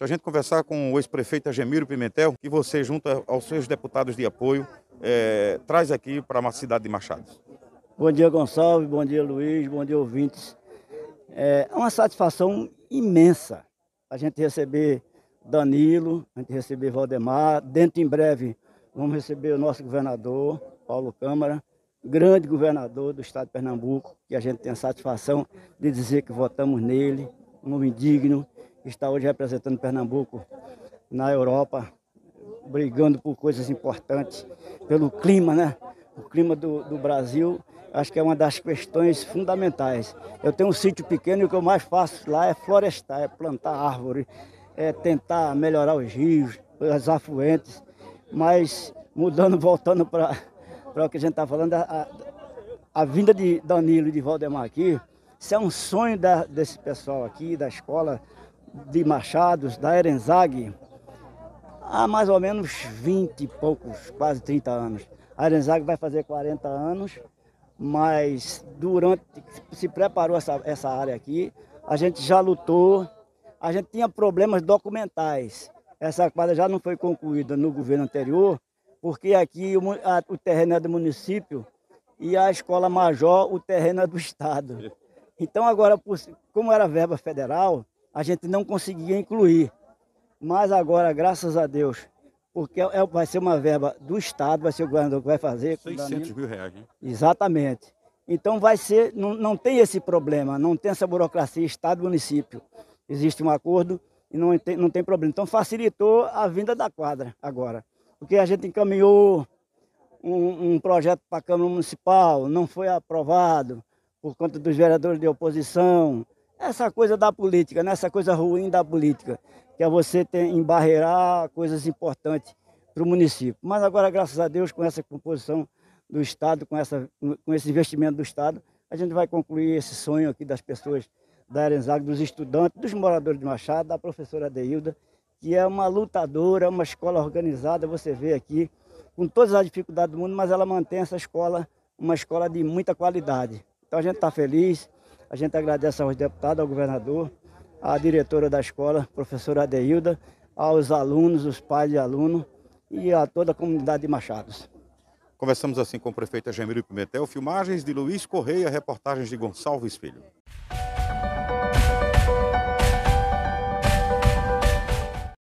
a gente conversar com o ex-prefeito Agemiro Pimentel, que você, junto aos seus deputados de apoio, traz aqui para a cidade de Machados. Bom dia, Gonçalves, bom dia, Luiz, bom dia, ouvintes. É uma satisfação imensa a gente receber Danilo, a gente receber Valdemar. Dentro em breve vamos receber o nosso governador, Paulo Câmara, grande governador do estado de Pernambuco, que a gente tem a satisfação de dizer que votamos nele, um homem digno, que está hoje representando Pernambuco na Europa, brigando por coisas importantes, pelo clima, né? O clima do Brasil, acho que é uma das questões fundamentais. Eu tenho um sítio pequeno e o que eu mais faço lá é florestar, é plantar árvore, é tentar melhorar os rios, as afluentes, mas mudando, voltando para o que a gente está falando, a vinda de Danilo e de Valdemar aqui, isso é um sonho desse pessoal aqui, da escola de Machados, da Erenzag, há mais ou menos 20 e poucos, quase 30 anos. A Erenzag vai fazer 40 anos, mas durante se preparou essa área aqui, a gente já lutou, a gente tinha problemas documentais. Essa quadra já não foi concluída no governo anterior, porque aqui o terreno é do município e a escola major, o terreno é do estado. Então agora, como era verba federal, a gente não conseguia incluir. Mas agora, graças a Deus, porque vai ser uma verba do estado, vai ser o governador que vai fazer. 600 mil reais, hein? Exatamente. Então vai ser, não tem esse problema, não tem essa burocracia estado-município. Existe um acordo e não tem problema. Então facilitou a vinda da quadra agora. Porque a gente encaminhou um projeto para a Câmara Municipal, não foi aprovado por conta dos vereadores de oposição. Essa coisa da política, né? Essa coisa ruim da política, que é você embarrear coisas importantes para o município. Mas agora, graças a Deus, com essa composição do Estado, com esse investimento do Estado, a gente vai concluir esse sonho aqui das pessoas da Erenzag, dos estudantes, dos moradores de Machado, da professora Adeilda, que é uma lutadora, uma escola organizada, você vê aqui, com todas as dificuldades do mundo, mas ela mantém essa escola, uma escola de muita qualidade. Então a gente está feliz, a gente agradece aos deputados, ao governador, à diretora da escola, professora Adeilda, aos alunos, os pais de alunos e a toda a comunidade de Machados. Conversamos assim com o prefeito Agemiro Pimentel, filmagens de Luiz Correia, reportagens de Gonçalves Filho.